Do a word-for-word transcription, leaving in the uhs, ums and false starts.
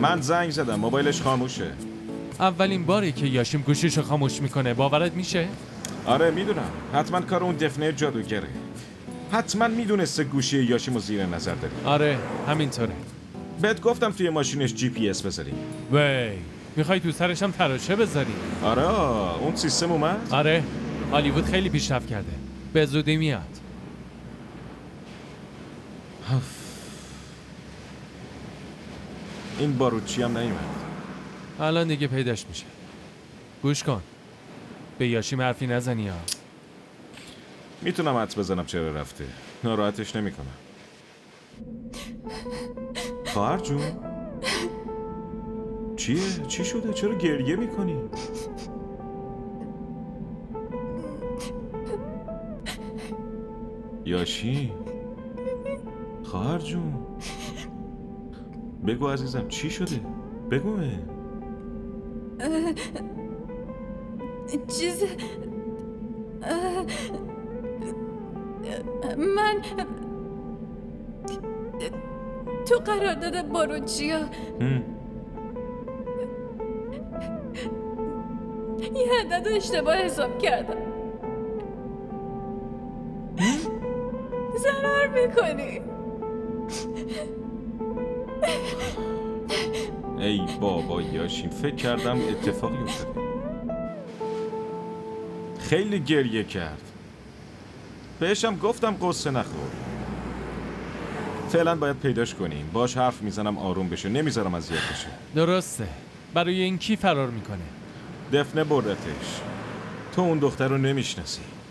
من زنگ زدم، موبایلش خاموشه. اولین باری که یاشیم گوشیشو خاموش میکنه، باورت میشه؟ آره میدونم، حتما کار اون دفنه جادوگره. حتما میدونسته گوشی یاشیمو زیر نظر داری. آره همینطوره. بهت گفتم توی ماشینش جی پی اس بذاری. وی میخوای تو سرش هم تراشه بذاری؟ آره اون سیستم اومد؟ آره هالیوود خیلی پیشرفت کرده، به زودی میاد. این باروچی هم نیومد. الان دیگه پیداش میشه. گوش کن، به یاشیم حرفی نزنی ها. میتونم حدس بزنم چرا رفته. ناراحتش نمیکنم. خواهر جون چیه؟ چی شده؟ چرا گریه میکنی؟ یاشی خواهر جون بگو عزیزم چی شده؟ بگو. چیز من تو قرارداد باروچیا یه عدد اشتباه حساب کردم. ضرر میکنی. ای بابا یاشیم، فکر کردم اتفاقی افتاده. خیلی گریه کرد. بهشم گفتم قصه نخور. فعلا باید پیداش کنیم. باش حرف میزنم آروم بشه، نمیذارم اذیت بشه. درسته. برای این کی فرار میکنه؟ دفنه بردتش. تو اون دختر رو نمیشناسی.